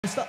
Stop.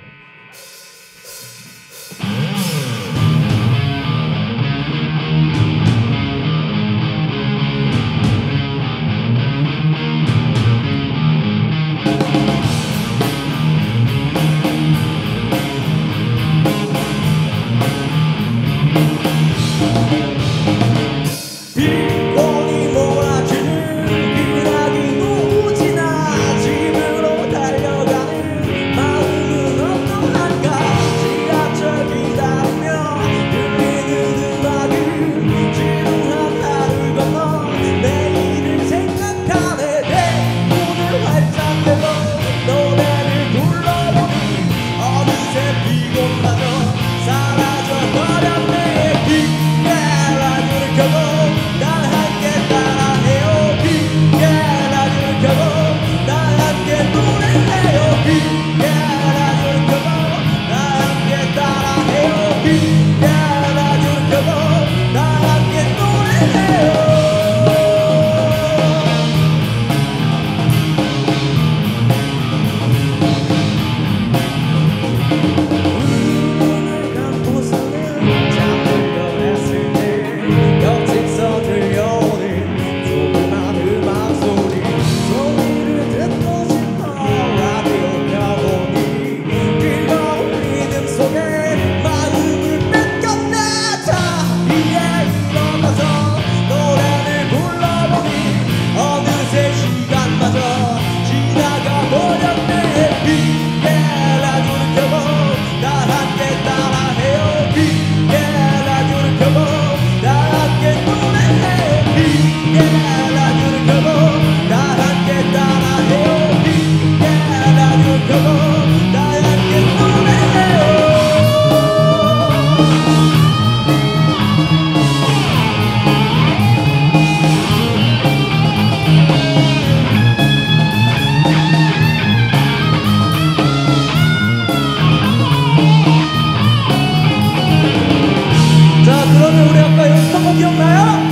그러면 우리 아까 연습한 거 기억나요?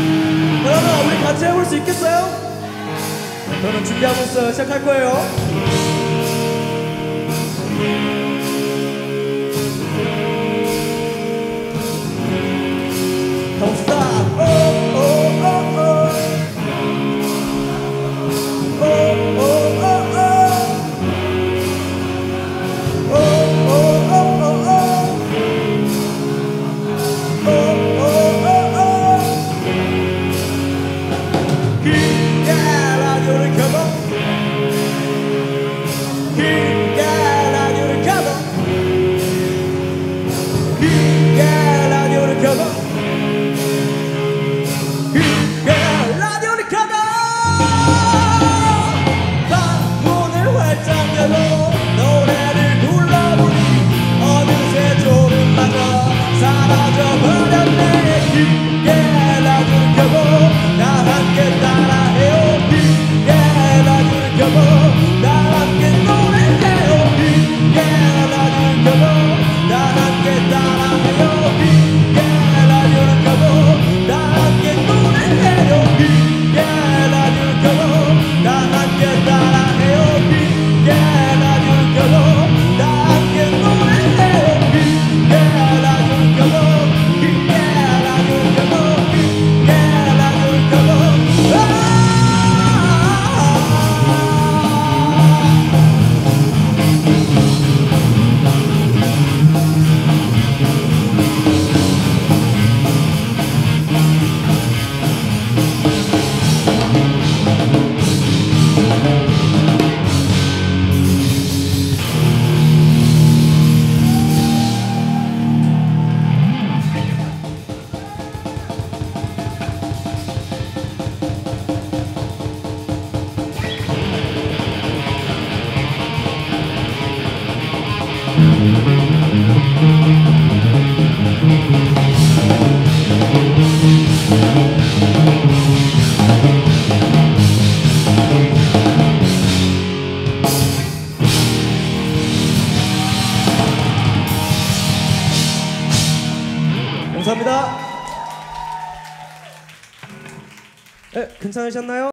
그러면 우리 같이 해볼 수 있겠어요? 저는 준비하고 있어요. 시작할 거예요. Don't stop. Oh, oh, oh, oh. Oh, oh, oh, oh. Oh, oh, oh, oh, oh. 라디오를 켜고 라디오를 켜고 라디오를 켜고 라디오를 켜고 방문을 활짝 열고 노래를 불러보니 어느새 졸음마저 사라져버렸네. 깊게 라디오를 켜고 나 함께 따라해요. 깊게 라디오를 켜고 나 함께 노래해요. 깊게 라디오를 켜고 나 함께 따라해요. 깊게 라디오를 켜고 나 함께 노래해요. 깊게 라디오를 켜고 나 함께 따라해요. 깊게 라디오를 켜고 나 함께 노래해요. 깊게 라디오를 켜고 깊게 라디오를 켜고 깊게 라디오를 켜고 감사합니다. 네, 괜찮으셨나요?